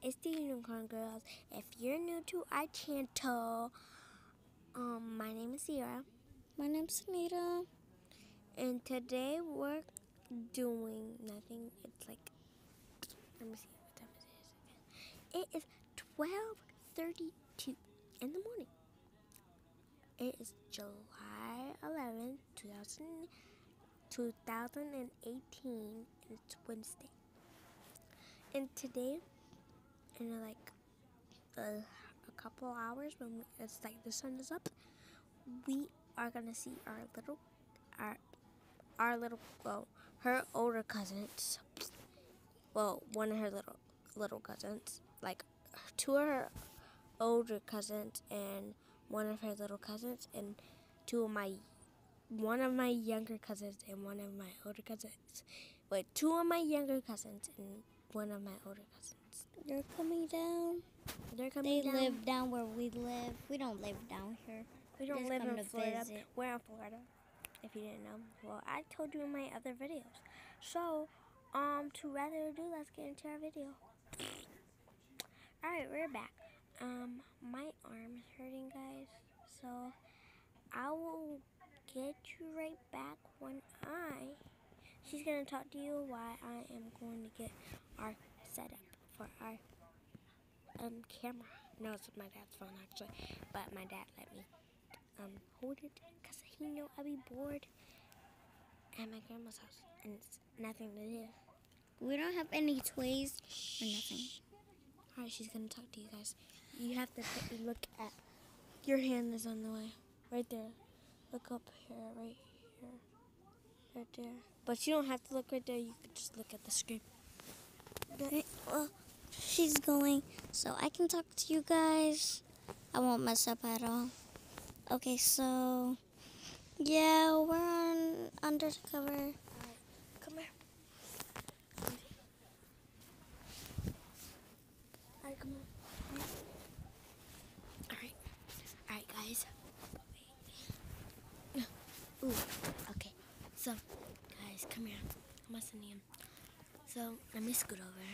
it's the Unicorn Girls. If you're new to our channel, my name is Sierra. My name's Anita. And today we're doing nothing. It's like, let me see what time it is again. It is 12:32 in the morning. It is July 11th, 2018, and it's Wednesday. And today, in a couple hours, when it's like the sun is up, we are gonna see her older cousins. Well, one of her little cousins, like two of her older cousins and one of her little cousins, and one of my younger cousins and one of my older cousins. Wait, two of my younger cousins and one of my older cousins. They're coming down. They're coming down. They live down where we live. We don't live down here. We don't live in Florida. Visit. We're in Florida, if you didn't know. Well, I told you in my other videos. So, to rather ado, let's get into our video. Alright, we're back. My arm is hurting, guys. So, I will get you right back when she's going to talk to you why I am going to get our setup for our camera. No, it's my dad's phone, actually. But my dad let me hold it because he knew I'd be bored at my grandma's house and it's nothing to do. We don't have any toys or nothing. Alright, she's gonna talk to you guys. You have to look at your hand is on the way. Right there. Look up here, right here. Right there. But you don't have to look right there, you could just look at the screen. Okay, well, she's going, so I can talk to you guys. I won't mess up at all. Okay, so yeah, we're undercover. Alright, come here. Alright, come on. Alright, guys. Ooh, okay. So, guys, come here. I'm listening in. So, let me scoot over.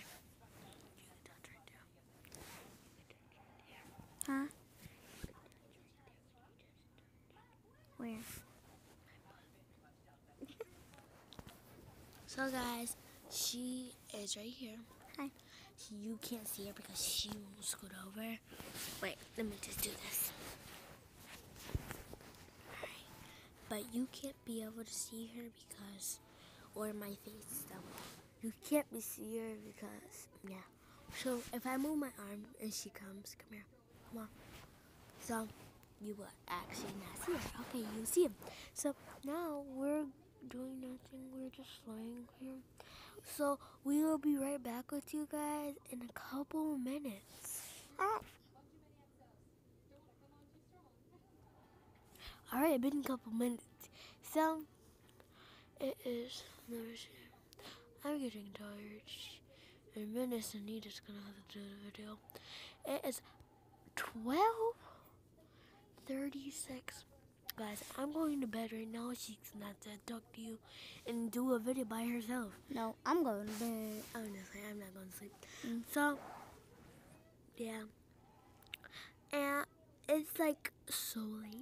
Huh? Where? So, guys, she is right here. Hi. You can't see her because she won't scoot over. Wait, let me just do this. Alright. But you can't be able to see her because, or my face, so you can't see her because, yeah. So, if I move my arm and she comes, come here, come on. So, you will actually not see her. Okay, you see him. So, now we're doing nothing. We're just laying here. So, we will be right back with you guys in a couple minutes. Alright, it's been a couple minutes. So, it is, I'm getting tired. And Miss Anita's gonna have to do the video. It is 12:36. Guys, I'm going to bed right now. She's not to talk to you and do a video by herself. No, I'm going to bed. Honestly, I'm not going to sleep. So, yeah. And it's like so late.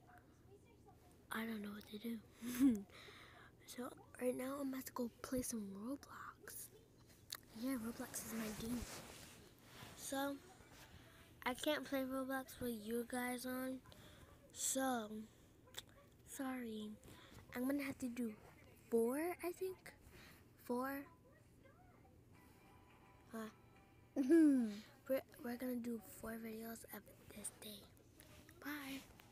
I don't know what to do. So, right now I'm about to go play some Roblox. Yeah, Roblox is my game. So, I can't play Roblox with you guys on. So, sorry. I'm going to have to do 4, I think. 4. We're going to do 4 videos of this day. Bye.